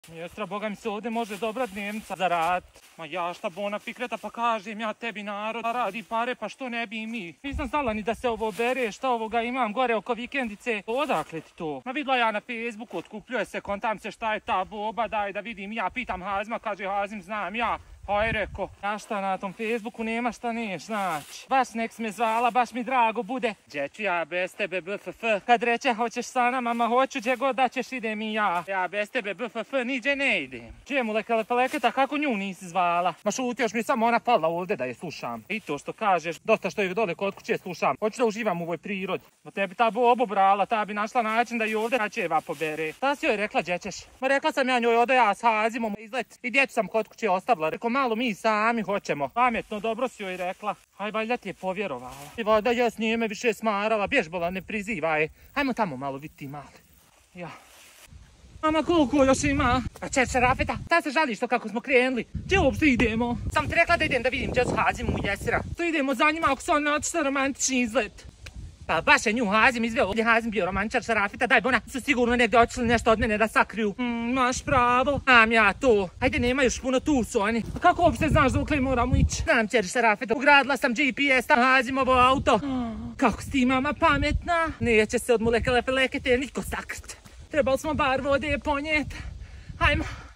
Mjestra, boga mi se ovdje može dobra dnevnica za rad. Ma ja šta bona Fikreta, pa kažem ja tebi narod radi pare, pa što ne bi i mi. Nisam znala ni da se ovo bere, šta ovoga imam gore oko vikendice. Odakle ti to? Ma vidla ja na Facebooku, otkupljuje se, kontam se šta je ta boba, daj da vidim. Ja pitam Hazima, kaže Hazim znam ja. Aj reko, ja šta na tom Facebooku nema šta neš, znači. Baš nek me zvala, baš mi drago bude. Gdje ću ja bez tebe BFF? Kad reče hoćeš sa nama, ma hoću gdje god da ćeš idem i ja. Ja bez tebe BFF niđe ne idem. Čemu Lekeleketa, kako nju nisi zvala? Ma šuti, još mi samo ona fala ovdje da je slušam. I to što kažeš, dosta što je dole kod kuće slušam. Hoću da uživam u ovoj prirodi. Ma tebi ta bobo brala, ta bi našla način da i ovdje kačeva pobere. Ta si joj rekla gdje ćeš? Ma rekla sam ja njoj odo ja s Hazimom izlet. I djecu sam kod kuće ostavila. Reko malo mi sami hoćemo. Pametno, dobro si joj rekla. Aj, valjda ti je povjerovala. I valjda ja s njime više smarala. Bježbola, ne prizivaj. Ajmo tamo malo viditi mali. Ja. Mama, koliko još ima? A čer Šarafeta, ta se žali što kako smo krenuli. Gdje uopšte idemo? Sam ti rekla da idem da vidim gdje s Hazimom u Jesira. To idemo za njima ako su on otišli romantični izlet. Pa baš je nju Hazim izveo, ovdje Hazim bio romančar Šarafeta, daj bona, su sigurno negdje otišli nešto od mene da sakriju. Maš pravo. Znam ja to. Ajde, nema još puno, tu su oni. A kako uopšte znaš dokle moramo ići? Znam čer Šarafeta, ugradila sam GPS, tam Hazimovo auto. Kako si ti mama pametna? Neće se od Lekete niko sakrit. Trebali smo bar vode ponijeti. Hajmo.